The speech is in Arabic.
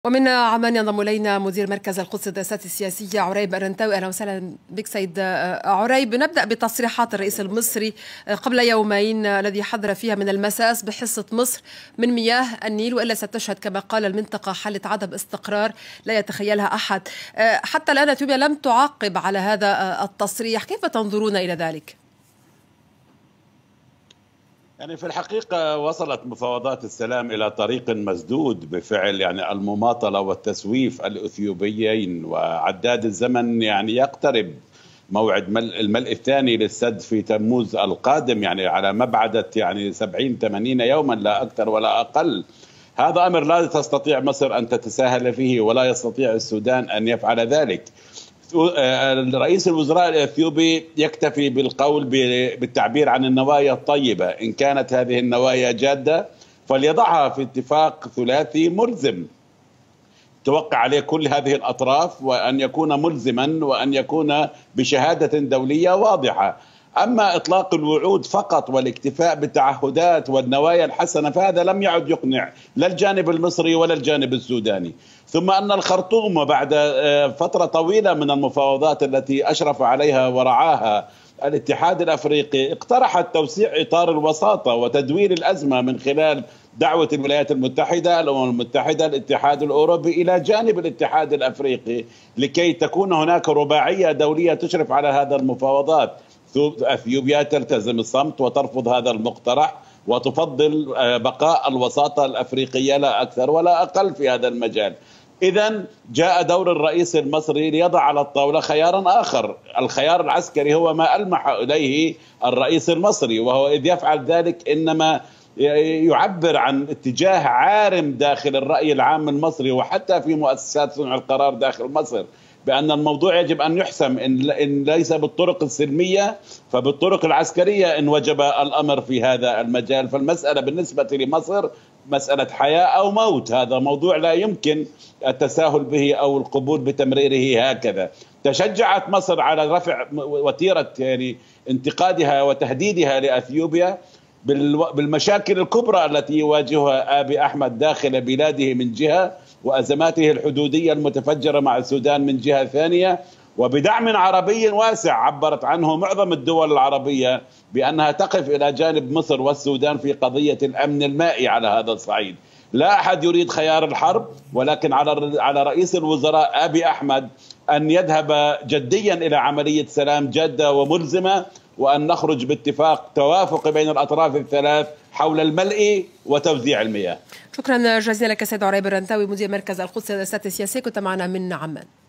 ومن عمان ينضم الينا مدير مركز القدس للدراسات السياسيه عريب الرنتاوي. اهلا وسهلا بك سيد عريب. نبدا بتصريحات الرئيس المصري قبل يومين الذي حذر فيها من المساس بحصه مصر من مياه النيل، والا ستشهد كما قال المنطقه حاله عدم استقرار لا يتخيلها احد. حتى الان اثيوبيا لم تعقب على هذا التصريح، كيف تنظرون الى ذلك؟ يعني في الحقيقة وصلت مفاوضات السلام إلى طريق مسدود بفعل، يعني المماطلة والتسويف الأثيوبيين، وعداد الزمن يعني يقترب موعد الملء الثاني للسد في تموز القادم، يعني على مبعدة يعني 70-80 يوما لا أكثر ولا أقل. هذا أمر لا تستطيع مصر أن تتساهل فيه، ولا يستطيع السودان أن يفعل ذلك. رئيس الوزراء الأثيوبي يكتفي بالقول بالتعبير عن النوايا الطيبة. إن كانت هذه النوايا جادة فليضعها في اتفاق ثلاثي ملزم توقع عليه كل هذه الأطراف، وأن يكون ملزما، وأن يكون بشهادة دولية واضحة. أما إطلاق الوعود فقط والاكتفاء بالتعهدات والنوايا الحسنة فهذا لم يعد يقنع لا الجانب المصري ولا الجانب السوداني. ثم أن الخرطوم بعد فترة طويلة من المفاوضات التي أشرف عليها ورعاها الاتحاد الأفريقي اقترحت توسيع إطار الوساطة وتدوير الأزمة من خلال دعوة الولايات المتحدة، الأمم المتحدة، الاتحاد الأوروبي إلى جانب الاتحاد الأفريقي، لكي تكون هناك رباعية دولية تشرف على هذا المفاوضات. أثيوبيا تلتزم الصمت وترفض هذا المقترح وتفضل بقاء الوساطة الأفريقية لا أكثر ولا أقل في هذا المجال. إذن جاء دور الرئيس المصري ليضع على الطاولة خيارا آخر. الخيار العسكري هو ما ألمح إليه الرئيس المصري، وهو إذ يفعل ذلك إنما يعبر عن اتجاه عارم داخل الرأي العام المصري وحتى في مؤسسات صنع القرار داخل مصر، بأن الموضوع يجب أن يحسم إن ليس بالطرق السلمية فبالطرق العسكرية إن وجب الأمر في هذا المجال. فالمسألة بالنسبة لمصر مسألة حياة أو موت، هذا موضوع لا يمكن التساهل به أو القبول بتمريره هكذا. تشجعت مصر على رفع وتيرة يعني انتقادها وتهديدها لأثيوبيا بالمشاكل الكبرى التي يواجهها آبي أحمد داخل بلاده من جهة، وأزماته الحدودية المتفجرة مع السودان من جهة ثانية، وبدعم عربي واسع عبرت عنه معظم الدول العربية بأنها تقف إلى جانب مصر والسودان في قضية الأمن المائي على هذا الصعيد. لا أحد يريد خيار الحرب، ولكن على رئيس الوزراء آبي أحمد أن يذهب جديا إلى عملية سلام جادة وملزمة، وأن نخرج باتفاق توافق بين الأطراف الثلاث حول الملء وتوزيع المياه. شكرا جزيلا لك سيد عريب الرنتاوي مدير مركز القدس للدراسات السياسية، كنت معنا من عمان.